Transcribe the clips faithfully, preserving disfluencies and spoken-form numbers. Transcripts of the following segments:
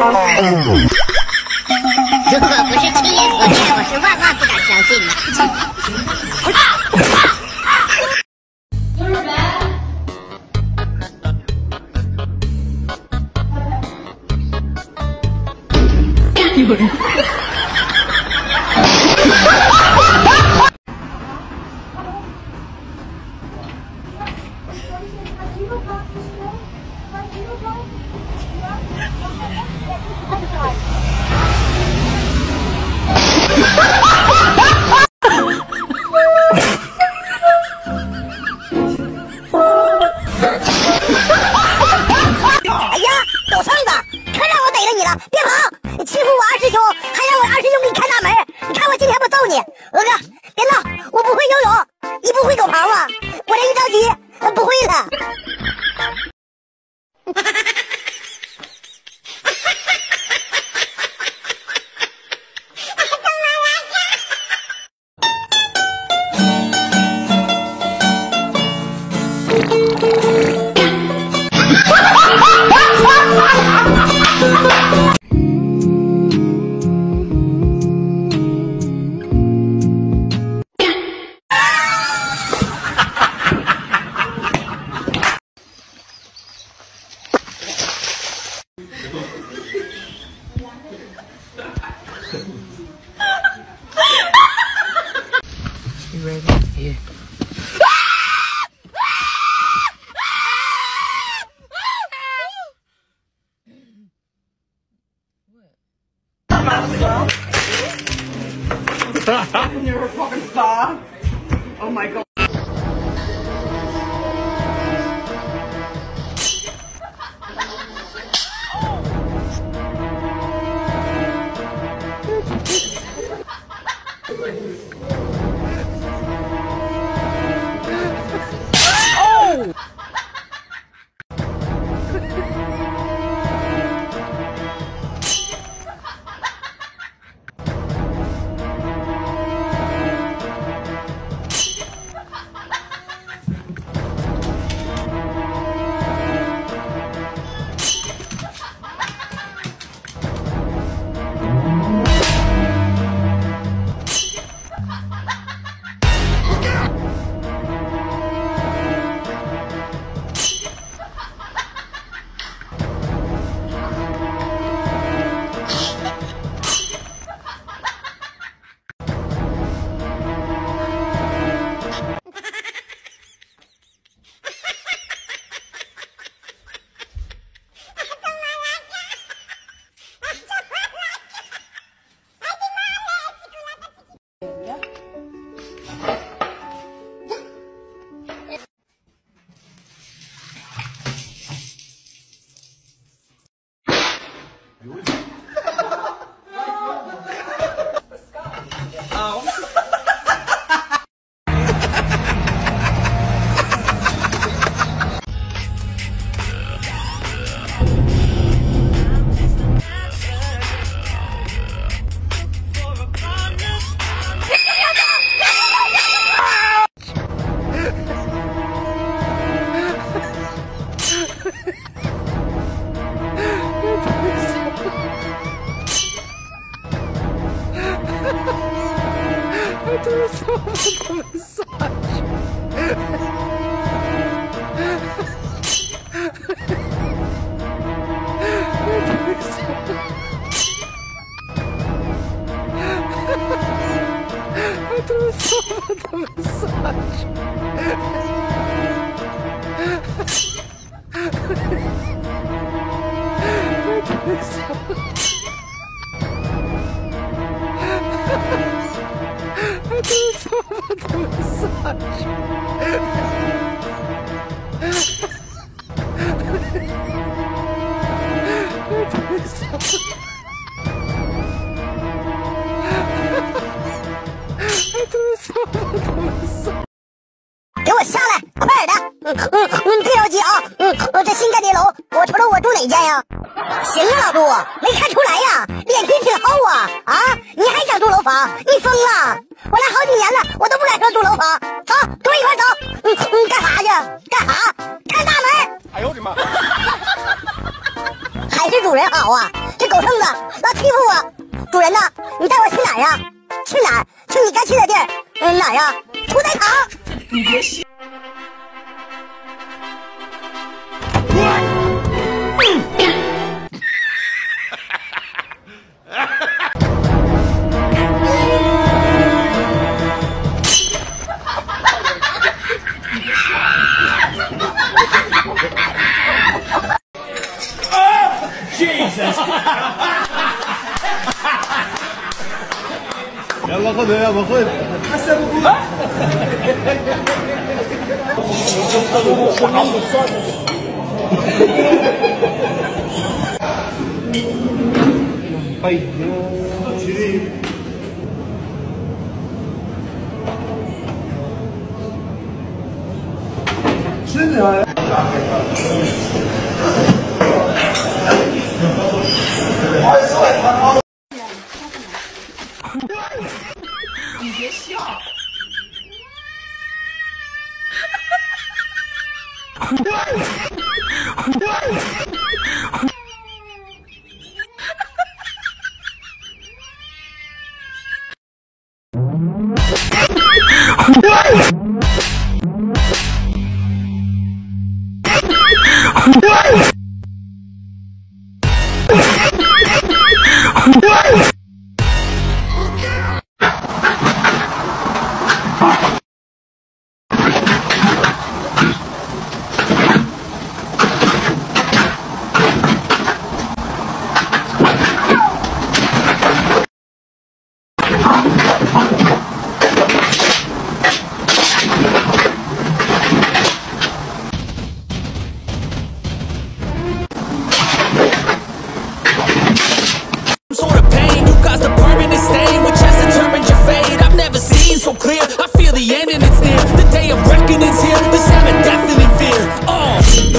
如果不是亲眼所见，我是万万不敢相信的。 有人。 哎呀，狗剩子，可让我逮着你了！别跑！你欺负我二师兄，还让我二师兄给你开大门！你看我今天不揍你！鹅哥，别闹！我不会游泳，你不会狗刨啊！我这一着急，不会了。 You ready? Yeah. You're a fucking star. Oh my god. I do so much massage. I do so much massage. I do so much massage. I do so much massage. 给我下来，快点的！嗯嗯嗯，别着急啊！嗯，这新盖的楼，我瞅瞅我住哪间呀？行啊，老杜，没看出来呀，脸皮挺厚啊！啊，你还想住楼房？你疯了！我来好几年了，我都不敢说住楼房。走，跟我一块走。嗯嗯，干啥去？干啥？开大门！ 哎呦我的妈！ 还是主人好啊！ 这狗剩子老欺负我。主人呐，你带我去哪儿呀？去哪儿？去你该去的地儿。嗯，哪儿啊？屠宰场。 你别笑。 Jesus! يلا خذها يابا خذ حسب ابوك شريف شنو هاي؟ 你别笑。 So clear, I feel the end and it's near. The day of reckoning's here. This time I'm definitely fear. Oh.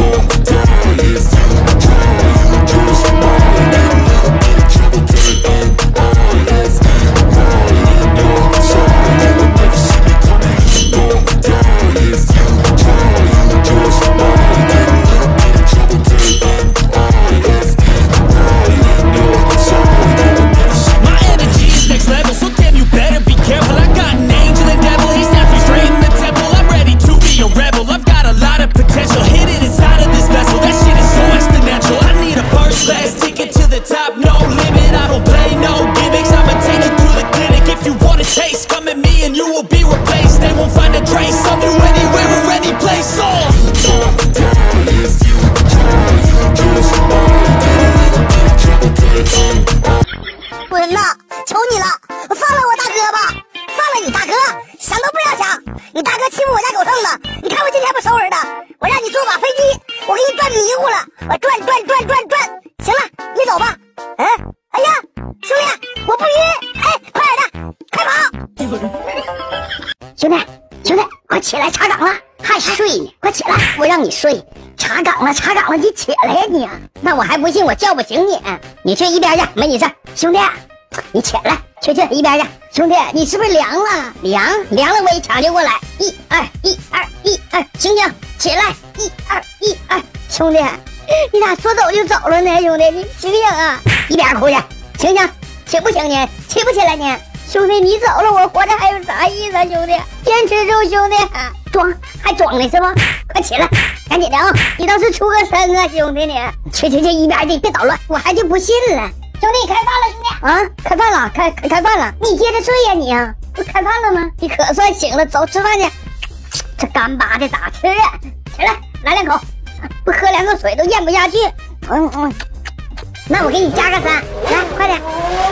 兄弟，兄弟，快起来查岗了，还睡呢？快起来，我让你睡。查岗了，查岗了，你起来呀你！那我还不信我叫不醒你，你去一边去，没你事。兄弟，你起来，去去一边去。兄弟，你是不是凉了？凉凉了，我也抢救过来。一二一二一二，醒醒，起来！一二一二，兄弟，你咋说走就走了呢？兄弟，你醒醒啊！一边哭去，醒醒，起不醒你？起不起来你？兄弟，你走了，我活着还有啥意思啊？兄弟，坚持住，兄弟，装还装呢是吧？快起来，赶紧的啊！你倒是出个声啊，兄弟你！去去去，一边去，别捣乱，我还就不信了。兄弟，开饭了，兄弟啊！开饭了，开开饭了，你接着睡呀你啊！不开饭了吗？你可算醒了，走吃饭去。这干巴的咋吃啊？起来，来两口，不喝两口水都咽不下去。嗯嗯，那我给你加个三，来，快点。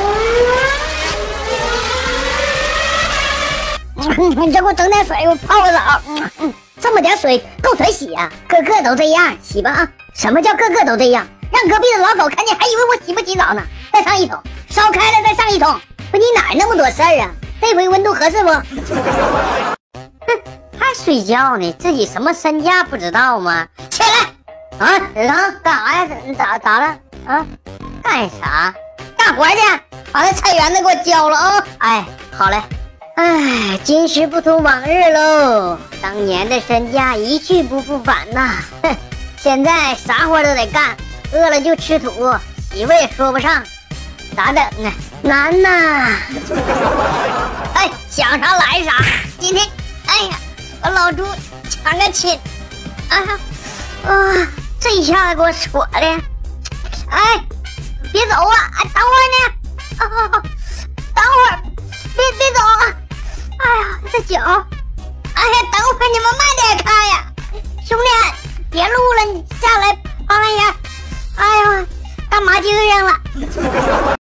你这给我整点水，我泡个澡。嗯嗯，这么点水够谁洗呀、啊？个个都这样，洗吧啊！什么叫个个都这样？让隔壁的老狗看见还以为我洗不洗澡呢。再上一桶，烧开了再上一桶。不，你哪那么多事儿啊？这回温度合适不？哼，还睡觉呢？自己什么身价不知道吗？起来！啊，日堂干啥呀？咋咋了？啊，干啥？干活去！把那菜园子给我浇了啊！哎，好嘞。唉，今时不同往日喽，当年的身价一去不复返呐。哼，现在啥活都得干，饿了就吃土， 媳妇也说不上，咋整啊？难呐！哎，想啥来啥。今天，哎呀，和老朱抢个亲，哎呀，啊，这一下子给我戳的，哎，别走啊！哎，等会儿呢，啊，等会儿，别别走啊！哎呀，这脚，哎呀，等会儿你们慢点开呀，兄弟，别录了，你下来旁边。哎呀，干嘛这样了？